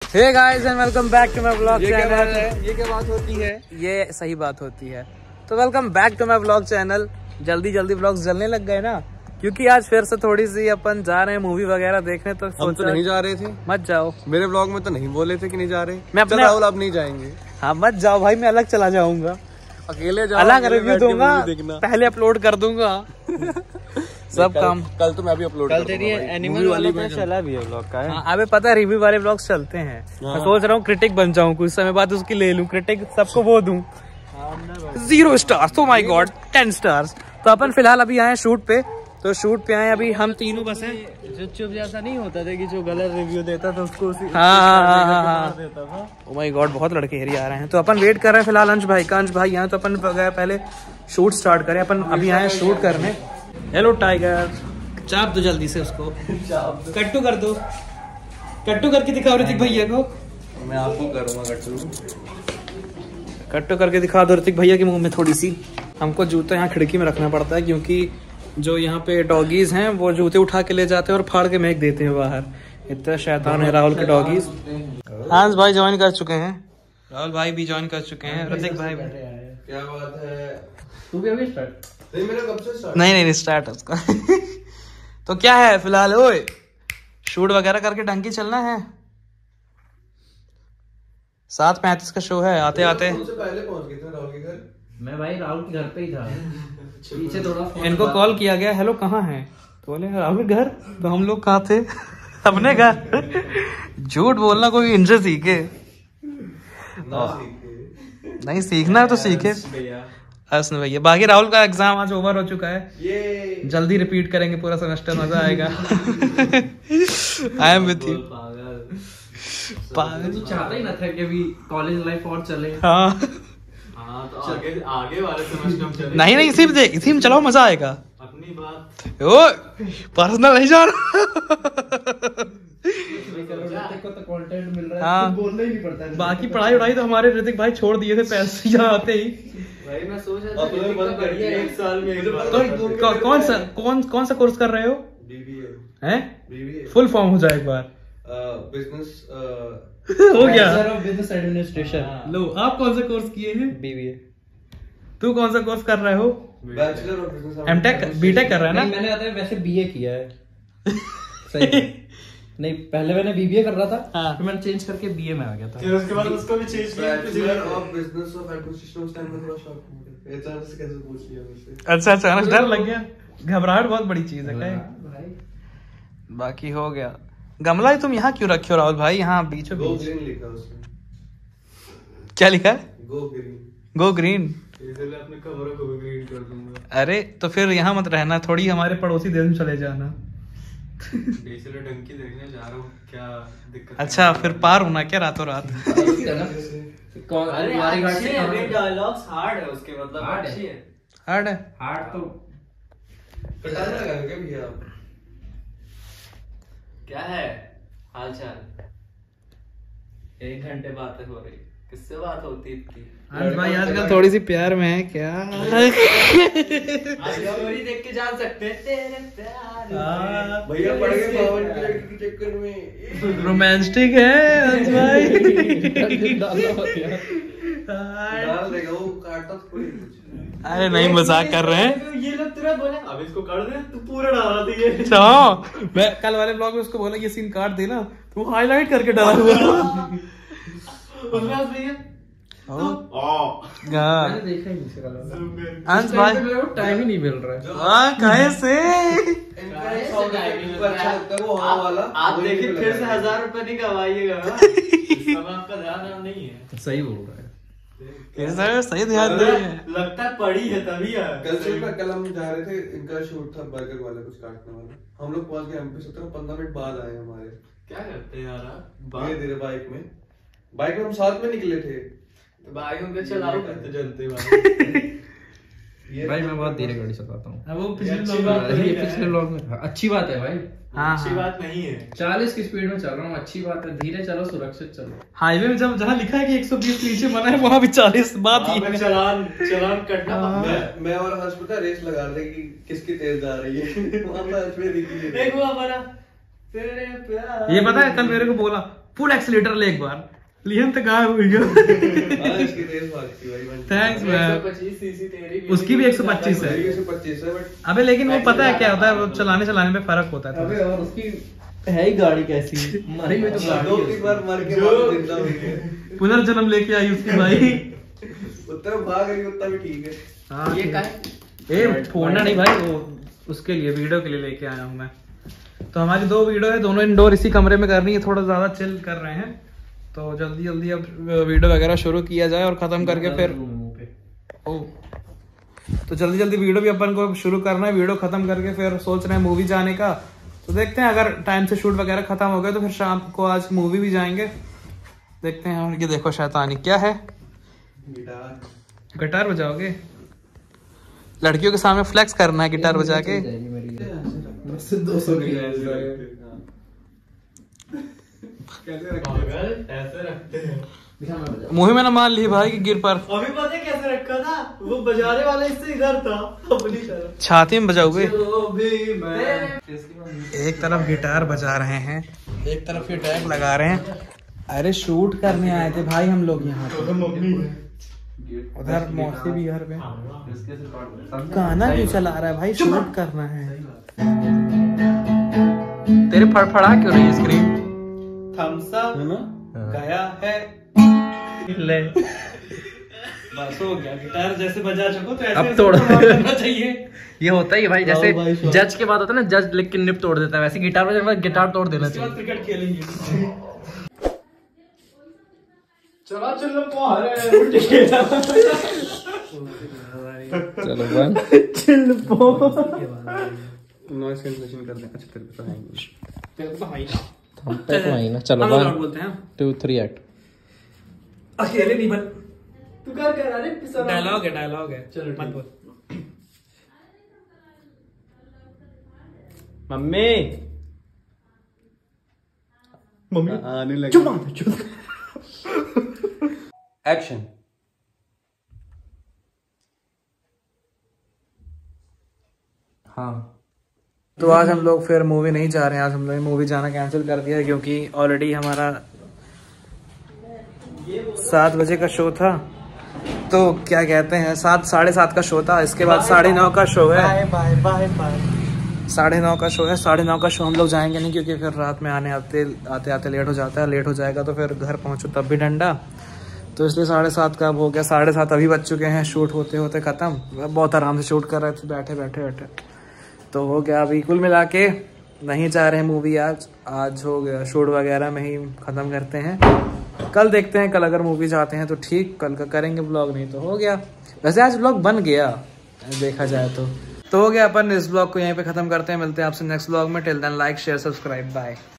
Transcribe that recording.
Hey guys and welcome back to my vlog channel. ये क्या बात होती है? ये सही बात होती है। तो welcome back to my vlog channel. जल्दी जल्दी व्लॉग्स जलने लग गए ना, क्योंकि आज फिर से थोड़ी सी अपन जा रहे हैं मूवी वगैरह देखने। तो हम तो नहीं जा रहे थे। मत जाओ, मेरे व्लॉग में तो नहीं बोले थे कि नहीं जा रहे। मैं अपने राहुल अब नहीं जाएंगे। हाँ मत जाओ भाई, मैं अलग चला जाऊंगा, अकेले जाओ, अलग रिव्यू दूंगा, पहले अपलोड कर दूंगा सब काम। कल तो मैं भी अपलोड कर दूंगा। एनिमल वाली में चला भी है व्लॉग का है। अबे पता है रिव्यू वाले व्लॉग्स चलते हैं। मैं सोच रहा हूँ क्रिटिक बन जाऊँ, कुछ समय बाद उसकी ले लूँ क्रिटिक, सबको वो दूं 0 stars. Oh my god 10 stars. तो अपन फिलहाल अभी आए शूट पे, तो शूट पे आए अभी हम तीनों बस हैं। जो चुप जैसा नहीं होता था कि जो गलत रिव्यू देता था उसको हाँ ओ माय गॉड बहुत लड़के हेरी आ रहे हैं। तो अपन वेट कर रहे हैं फिलहाल अंश भाई का। अंश भाई यहाँ तो अपन गए पहले शूट स्टार्ट करें। अपन अभी आए शूट करने। हेलो टाइगर, चाप दो जल्दी से उसको, कट्टू कर दो, कट्टू करके दिखाओ ऋतिक भैया को। मैं आपको करूंगा कट्टू करके दिखा दो ऋतिक भैया के मुंह में थोड़ी सी। हमको जूता यहाँ खिड़की में रखना पड़ता है, क्योंकि जो यहाँ पे डॉगीज हैं वो जूते उठा के ले जाते हैं और फाड़ के फेंक देते हैं बाहर। इतना शैतान है राहुल के डॉगीज। हंस भाई ज्वाइन कर चुके हैं, राहुल भाई भी ज्वाइन कर चुके हैं, ऋतिक भाई भी। क्या बात है? तू भी अभी स्टार्ट? नहीं, मेरा कब से स्टार्ट? नहीं स्टार्ट है उसका तो क्या है फिलहाल, ओए शूट वगैरह करके ढंग की चलना है। 7:35 का शो है। आते आते पहले पहुंच गए थे राहुल के घर। मैं भाई राहुल के घर पे ही था। पीछे थोड़ा इनको कॉल किया गया, हेलो कहाँ हैं? तो बोले राहुल के घर। तो हम लोग कहाँ थे? अपने घर। झूठ बोलना कोई इनसे सीखे, नहीं सीखना है तो सीखे। हसन भैया बाकी राहुल का एग्जाम आज ओवर हो चुका है, ये जल्दी रिपीट करेंगे पूरा सेमेस्टर, मजा आएगा। I am with you. पागल तू चाहता ही ना था कि अभी कॉलेज लाइफ और चले। हाँ तो आगे वाले सेमेस्टर में चले। नहीं इसी में चलाओ, मजा आएगा। अपनी बात ओ पर्सनल नहीं जा रहा। को तो कंटेंट मिल रहा है, हाँ। बोलना ही नहीं पड़ता है। बाकी पढ़ाई उड़ाई तो हमारे ऋतिक भाई छोड़ दिए थे पैसे यहाँ आते ही। भाई मैं सोच रहा था बंद कर दिया 1 साल में। तो कौन सा कोर्स कर रहे हो? BBA हैं? फुल फॉर्म हो जाए एक बार। बिजनेस हो गया बिजनेस एडमिनिस्ट्रेशन। लो आप कौन सा कोर्स किए हैं? BBA। तू कौन सा कोर्स कर रहे हो? Bachelor of business MTech BTech कर रहा है ना? मैंने आता है वैसे BA किया है। सही नहीं, पहले मैंने BBA कर रहा था। हाँ। फिर मैंने चेंज करके BA में आ गया था। फिर उसके बाद उसको भी चेंज किया। Bachelor of business of ecosystem उस टाइम में थोड़ा शॉक हो गया। एचआर से कैसे पूछ लिया मुझसे? अच्छा अचानक डर लग गया। घबराहट बहुत बड़ी चीज है क्या? बाकी हो गया। गमला तुम यहाँ क्यों रखे हो राहुल भाई? यहाँ बीचों गो बीच ग्रीन लिखा उसमें। क्या लिखा है? Go green. Go green. इसलिए अपने कमरों को भी ग्रीन कर दूंगा। अरे तो फिर यहाँ मत रहना, थोड़ी हमारे पड़ोसी देश में चले जाना। इसलिए डंकी देखने जा रहा हूँ, क्या दिक्कत? अच्छा फिर पार होना क्या रातों रात? कौन अरे डायलॉग्स हार्ड है उसके, मतलब अच्छी है। हार्ड है। हार्ड तो कटाने लगा क्या भैया आप? क्या है हाल चाल? 1 घंटे बातें हो रही, किससे बात होती इतनी? आज भाई आजकल थोड़ी सी प्यार में है क्या? स्टोरी देख के जान सकते हैं तेरे प्यार में। भैया पड़ गए 52 की लड़की के चक्कर में। रोमांटिक है आज भाई। डाल देगा वो, काटता थोड़ी कुछ। अरे नहीं मजाक कर रहे हैं। ये लोग तुरंत बोले अब इसको कर दे, तू पूरा डाला था ये। अच्छा मैं कल वाले ब्लॉग में उसको बोला ये सीन काट देना, तू हाईलाइट करके डाला हुआ। मैंने देखा ही नहीं इसका कलर। अंश भाई मेरे को टाइम ही नहीं मिल रहा है। हाँ कैसे? अच्छा लगता है वो हाँ वाला। आप देखिए फिर से 1000 रुपए नहीं कमाइएगा। सब आपका ध्यान नहीं है। सही बोल रहा है। कैसे सही ध्यान दे। लगता है पड़ी है तभी है। कल हम जा रहे थे, इनका शूट था बर्गर वाला, कुछ काटने वाला। हम लोग पहुंच गए MP 17-15 मिनट बाद आए हमारे। क्या करते हैं यार? धीरे धीरे बाइक में हम साथ में निकले थे। तो बाइक में चलाओ करते जनते वाले। भाई मैं बहुत धीरे गाड़ी चलाता हूँ। वो पिछले ब्लॉग में था। अच्छी बात है भाई। हाँ अच्छी बात नहीं है। 40 की स्पीड में चल रहा हूँ, अच्छी बात है। धीरे चलो, सुरक्षित चलो। हाईवे में जब जहाँ लिखा है कि 120 नीचे मना है, वहाँ भी 40 बात ही है। चलान कटना। मैं और हर्ष पता रेस लगा रहे थे कि किसकी तेज जा रही है। वहाँ पर हर्ष में दिखी एक हुआ हमारा तेरे प्यार। ये पता है कल मेरे को बोला फुल एक्सीलेटर ले एक बार। लियन तो कहाँ हुई गया। इसकी तेज भागती भाई। Thanks ma'am. 125 सीसी तेरी उसकी भी 125 है। 125 है बट अबे लेकिन वो पता है क्या होता है, वो चलाने पे फर्क होता है। अबे और उसकी है ही गाड़ी कैसी, मरी हुई तो गाड़ी 2-3 बार मर के बाद जिंदा हुई है। पुनर्जन्म लेके आई उसकी भाई। उतना भाग रही उतना भी ठीक है। हाँ ये का है? ए फोड़ना नहीं भाई, वो उसके लिए वीडियो के लिए लेके आया हूँ मैं। तो हमारी 2 वीडियो है, दोनों इंडोर इसी कमरे में करनी है, थोड़ा ज्यादा चिल कर रहे हैं। तो जल्दी जल्दी अब वीडियो वगैरह शुरू किया जाए और खत्म करके फिर तो जल्दी जल्दी वीडियो भी अपन को शुरू करना है। वीडियो खत्म करके फिर सोच रहे हैं मूवी जाने का। तो देखते हैं अगर टाइम से शूट वगैरह खत्म हो गया तो फिर शाम को आज मूवी भी जाएंगे। देखते हैं। और ये देखो शैतानी क्या है, गिटार बजाओगे? लड़कियों के सामने फ्लेक्स करना है गिटार बजा के। 200 ऐसे रखते हैं। मुंह में ना मान ली भाई कि गिर पर। अभी पता है कैसे रखा था, वो बजाने वाला इससे इधर था अपनी तरफ। छाती में बजाओगे? जो भी मैं एक तरफ गिटार बजा रहे हैं, एक तरफ ये टैग लगा रहे हैं। अरे शूट करने आए थे भाई हम लोग यहाँ पे। उधर मौसी भी घर पे। गाना क्यों चला रहा है भाई? शूट करना है। तेरे फड़फड़ा क्यों रही है स्क्रीन? थम्स अप है ना? गया है। ले बस हो गया, गिटार जैसे बजा चुको तो ऐसे अब तोड़ करना चाहिए। ये होता ही भाई, जैसे भाई शौक। जज के बाद होता है ना, जज लिख के निप तोड़ देता है, वैसे गिटार बजाने के बाद गिटार तोड़ देना उसके बाद चाहिए। क्रिकेट खेलेंगे। चला चलो पोहरे उल्टी खेला। चलो वन चिल पो। नॉइस कैंसलेशन कर दें। अच्छा तेरे को तो है ही। तेरे को हाई हम पे तो आई ना। चलो हम लोग 1 बोलते हैं 2 3 एक्ट। अकेले नहीं बन। तू कर कह रहा है डायलॉग है, डायलॉग है। चलो मत बोल। मम्मी मम्मी आने लगे। चुप एक्शन। हाँ तो आज हम लोग फिर मूवी नहीं जा रहे हैं। आज हम लोग मूवी जाना कैंसिल कर दिया है क्योंकि ऑलरेडी हमारा 7 बजे का शो था। तो क्या कहते हैं 7 साढ़े 7 का शो था। इसके बाद 9:30 का शो है। बाय बाय बाय 9:30 का शो है। 9:30 का शो हम लोग जाएंगे नहीं क्योंकि फिर रात में आते लेट हो जाता है। लेट हो जाएगा तो फिर घर पहुंचो तब भी डंडा। तो इसलिए 7:30 का अब हो गया। 7:30 अभी बज चुके हैं। शूट होते होते ख़त्म। बहुत आराम से शूट कर रहे थे बैठे बैठे तो हो गया। अभी कुल मिला के नहीं जा रहे हैं मूवी आज हो गया। शूट वगैरह में ही ख़त्म करते हैं। कल देखते हैं। कल अगर मूवी जाते हैं तो ठीक, कल का करेंगे ब्लॉग, नहीं तो हो गया। वैसे आज ब्लॉग बन गया देखा जाए तो हो गया। अपन इस ब्लॉग को यहीं पे ख़त्म करते हैं। मिलते हैं आपसे नेक्स्ट ब्लॉग में। Till then like share subscribe bye.